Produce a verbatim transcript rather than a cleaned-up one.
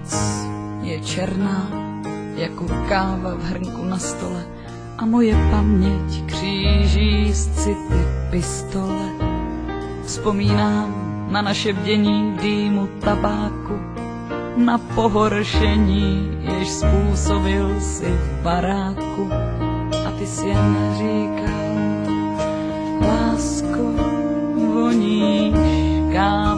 Noc je černá, jako káva v hrnku na stole a moje paměť kříží z city pistole. Vzpomínám na naše bdění v dýmu tabáku, na pohoršení, jež způsobil si v baráku. A ty jsi jen říkal, lásko, voníš kávu.